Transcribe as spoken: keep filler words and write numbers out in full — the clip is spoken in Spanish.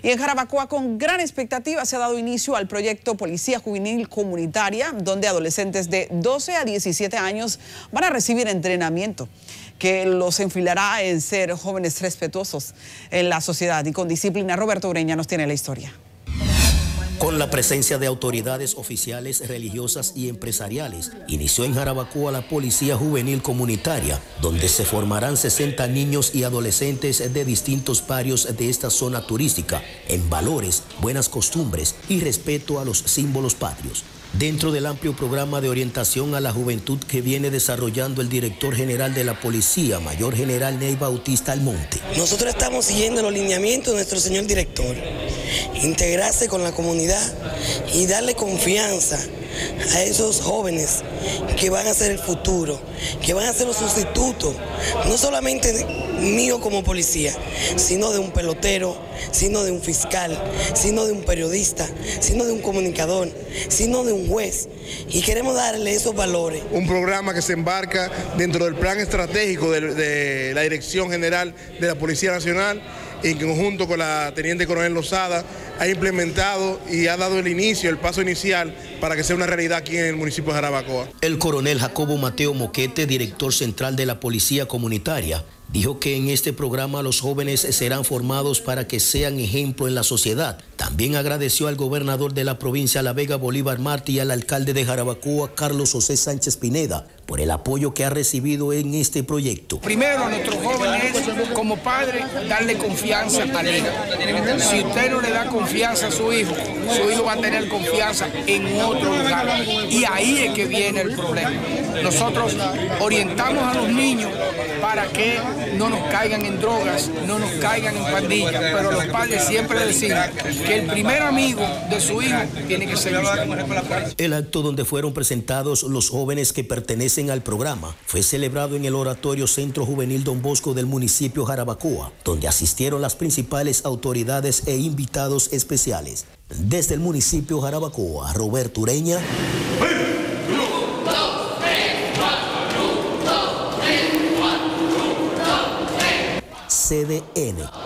Y en Jarabacoa, con gran expectativa, se ha dado inicio al proyecto Policía Juvenil Comunitaria, donde adolescentes de doce a diecisiete años van a recibir entrenamiento que los enfilará en ser jóvenes respetuosos en la sociedad y con disciplina. Roberto Ureña nos tiene la historia. Con la presencia de autoridades oficiales, religiosas y empresariales, inició en Jarabacoa la Policía Juvenil Comunitaria, donde se formarán sesenta niños y adolescentes de distintos barrios de esta zona turística en valores, buenas costumbres y respeto a los símbolos patrios. Dentro del amplio programa de orientación a la juventud que viene desarrollando el director general de la Policía, Mayor General Ney Bautista Almonte. Nosotros estamos siguiendo los lineamientos de nuestro señor director, integrarse con la comunidad y darle confianza a esos jóvenes que van a ser el futuro, que van a ser los sustitutos, no solamente mío como policía, sino de un pelotero, sino de un fiscal, sino de un periodista, sino de un comunicador, sino de un juez. Y queremos darle esos valores. Un programa que se embarca dentro del plan estratégico de, de la Dirección General de la Policía Nacional, en conjunto con la Teniente Coronel Lozada, ha implementado y ha dado el inicio, el paso inicial para que sea una realidad aquí en el municipio de Jarabacoa. El coronel Jacobo Mateo Moquete, director central de la Policía Comunitaria, dijo que en este programa los jóvenes serán formados para que sean ejemplo en la sociedad. También agradeció al gobernador de la provincia La Vega, Bolívar Martí, y al alcalde de Jarabacoa, Carlos José Sánchez Pineda, por el apoyo que ha recibido en este proyecto. Primero, a nuestros jóvenes, como padre, darle confianza al hijo. Si usted no le da confianza a su hijo, su hijo va a tener confianza en otro lugar. Y ahí es que viene el problema. Nosotros orientamos a los niños para que no nos caigan en drogas, no nos caigan en pandillas, pero los padres siempre decimos que el primer amigo de su hijo tiene que ser usted. El acto donde fueron presentados los jóvenes que pertenecen al programa fue celebrado en el Oratorio Centro Juvenil Don Bosco del municipio Jarabacoa, donde asistieron las principales autoridades e invitados especiales. Desde el municipio Jarabacoa, Roberto Ureña. C D N.